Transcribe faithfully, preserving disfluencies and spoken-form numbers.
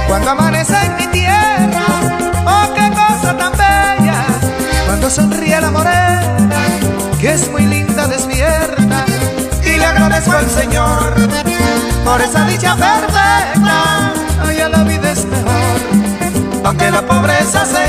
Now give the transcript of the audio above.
cuando amanece en mi tierra. Oh, qué cosa tan bella, cuando sonríe la morena, que es muy linda despierta. Y le agradezco al Señor por esa dicha perfecta. Allá la vida es mejor, aunque la pobreza se